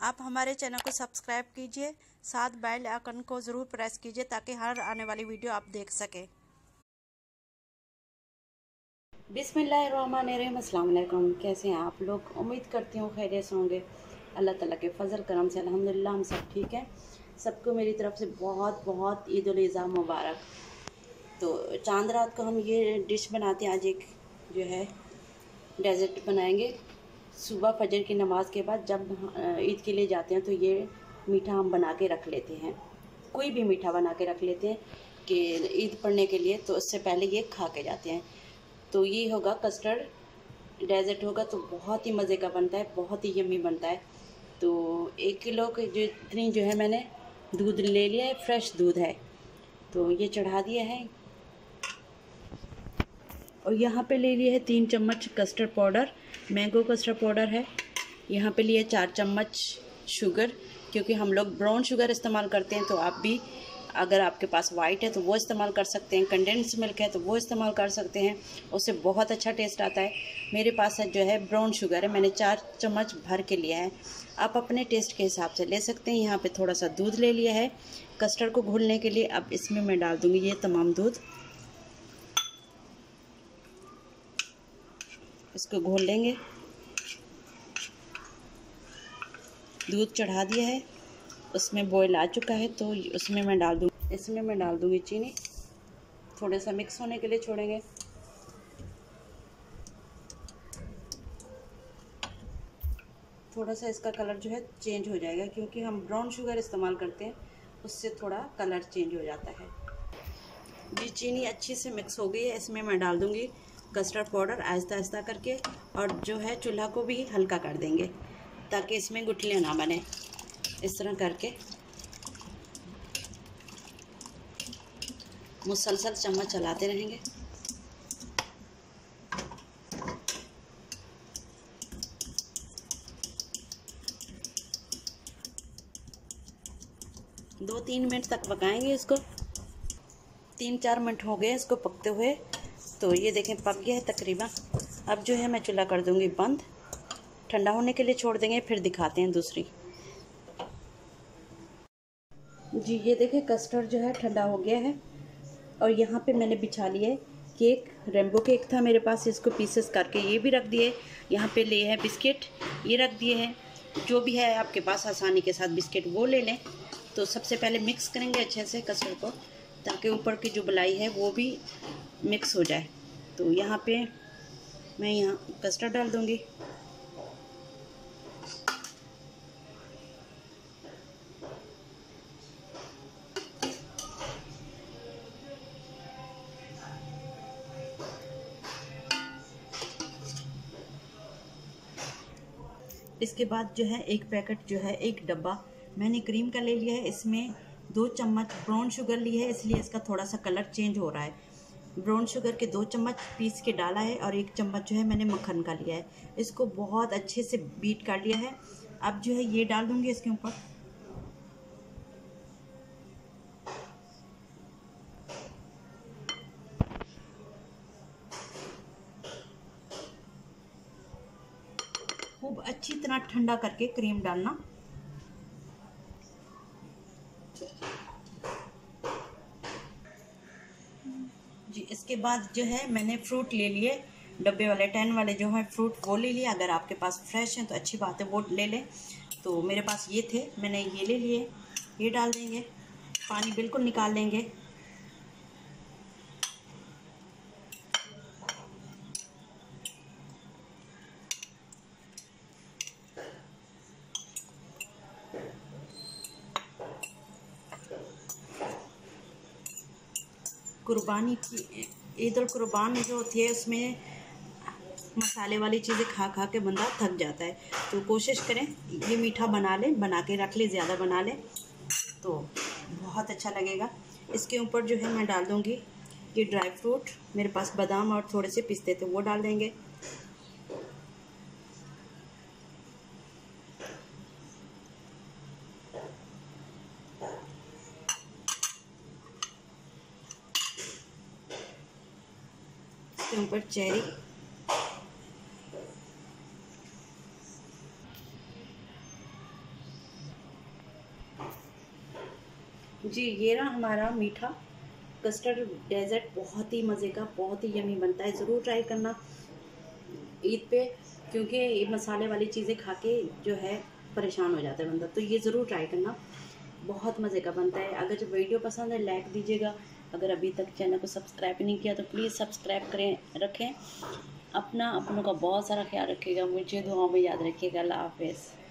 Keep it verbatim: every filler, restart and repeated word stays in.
आप हमारे चैनल को सब्सक्राइब कीजिए, साथ बेल आइकन को ज़रूर प्रेस कीजिए ताकि हर आने वाली वीडियो आप देख सकें। बिस्मिल्लाहिर्रहमानिर्रहीम। अस्सलाम वालेकुम। कैसे हैं आप लोग? उम्मीद करती हूँ खैरियत से होंगे। अल्लाह ताला के फजल करम से अल्हम्दुलिल्लाह हम सब ठीक हैं। सबको मेरी तरफ से बहुत बहुत ईद उल अज़हा मुबारक। तो चांद रात को हम ये डिश बनाते हैं। आज एक जो है डेज़र्ट बनाएंगे। सुबह फजर की नमाज़ के बाद जब ईद के लिए जाते हैं तो ये मीठा हम बना के रख लेते हैं। कोई भी मीठा बना के रख लेते हैं कि ईद पढ़ने के लिए, तो उससे पहले ये खा के जाते हैं। तो ये होगा कस्टर्ड डेज़र्ट होगा, तो बहुत ही मज़े का बनता है, बहुत ही यम्मी बनता है। तो एक किलो के जो इतनी जो है मैंने दूध ले लिया है, फ्रेश दूध है, तो ये चढ़ा दिया है। और यहाँ पे ले लिया है तीन चम्मच custard powder, mango custard powder है। यहाँ पे लिए चार चम्मच शुगर, क्योंकि हम लोग ब्राउन शुगर इस्तेमाल करते हैं। तो आप भी अगर आपके पास वाइट है तो वो इस्तेमाल कर सकते हैं, कंडेंस मिल्क है तो वो इस्तेमाल कर सकते हैं, उससे बहुत अच्छा टेस्ट आता है। मेरे पास है जो है ब्राउन शुगर है, मैंने चार चम्मच भर के लिया है। आप अपने टेस्ट के हिसाब से ले सकते हैं। यहाँ पे थोड़ा सा दूध ले लिया है कस्टर्ड को घोलने के लिए। अब इसमें मैं डाल दूँगी ये तमाम दूध, इसको घोल लेंगे। दूध चढ़ा दिया है, उसमें बॉयल आ चुका है, तो उसमें मैं डाल दूँ इसमें मैं डाल दूँगी चीनी। थोड़ा सा मिक्स होने के लिए छोड़ेंगे। थोड़ा सा इसका कलर जो है चेंज हो जाएगा, क्योंकि हम ब्राउन शुगर इस्तेमाल करते हैं, उससे थोड़ा कलर चेंज हो जाता है। जी चीनी अच्छी से मिक्स हो गई है, इसमें मैं डाल दूँगी कस्टर्ड पाउडर आहिस्ता आहिस्ता करके, और जो है चूल्हा को भी हल्का कर देंगे ताकि इसमें गुठलियाँ ना बने। इस तरह करके मुसलसल चम्मच चलाते रहेंगे। दो तीन मिनट तक पकाएंगे इसको। तीन चार मिनट हो गए इसको पकते हुए, तो ये देखें पक गया है तकरीबन। अब जो है मैं चूल्हा कर दूंगी बंद, ठंडा होने के लिए छोड़ देंगे, फिर दिखाते हैं दूसरी। जी ये देखें कस्टर्ड जो है ठंडा हो गया है, और यहाँ पे मैंने बिछा लिया है केक। रेम्बो केक था मेरे पास, इसको पीसेस करके ये भी रख दिए। यहाँ पे लिए है बिस्किट, ये रख दिए हैं। जो भी है आपके पास आसानी के साथ बिस्किट वो ले लें। तो सबसे पहले मिक्स करेंगे अच्छे से कस्टर्ड को, ताकि ऊपर की जो मलाई है वो भी मिक्स हो जाए। तो यहाँ पे मैं यहाँ कस्टर्ड डाल दूँगी। इसके बाद जो है एक पैकेट जो है एक डब्बा मैंने क्रीम का ले लिया है। इसमें दो चम्मच ब्राउन शुगर ली है, इसलिए इसका थोड़ा सा कलर चेंज हो रहा है। ब्राउन शुगर के दो चम्मच पीस के डाला है, और एक चम्मच जो है मैंने मक्खन का लिया है। इसको बहुत अच्छे से बीट कर लिया है। अब जो है ये डाल दूंगी इसके ऊपर। खूब अच्छी तरह ठंडा करके क्रीम डालना। जी इसके बाद जो है मैंने फ्रूट ले लिए, डब्बे वाले टेन वाले जो है फ्रूट वो ले लिए। अगर आपके पास फ्रेश हैं तो अच्छी बात है, वो ले लें। तो मेरे पास ये थे, मैंने ये ले लिए। ये डाल देंगे, पानी बिल्कुल निकाल लेंगे। कुर्बानी की ईद उल कुर्बान जो होती है उसमें मसाले वाली चीज़ें खा खा के बंदा थक जाता है। तो कोशिश करें ये मीठा बना लें, बना के रख लें, ज़्यादा बना लें तो बहुत अच्छा लगेगा। इसके ऊपर जो है मैं डाल दूँगी ये ड्राई फ्रूट, मेरे पास बादाम और थोड़े से पिस्ते थे वो डाल देंगे। इसके ऊपर चेरी, जी ये रहा हमारा मीठा कस्टर्ड डेजर्ट, बहुत ही मज़े का, बहुत ही यमी बनता है। ज़रूर ट्राई करना ईद पे, क्योंकि ये मसाले वाली चीज़ें खा के जो है परेशान हो जाता है बंदा, तो ये ज़रूर ट्राई करना, बहुत मज़े का बनता है। अगर जब वीडियो पसंद है लाइक दीजिएगा, अगर अभी तक चैनल को सब्सक्राइब नहीं किया तो प्लीज़ सब्सक्राइब करें रखें। अपना अपनों का बहुत सारा ख्याल रखिएगा, मुझे दुआओं में याद रखिएगा। अल्लाह हाफ़िज़।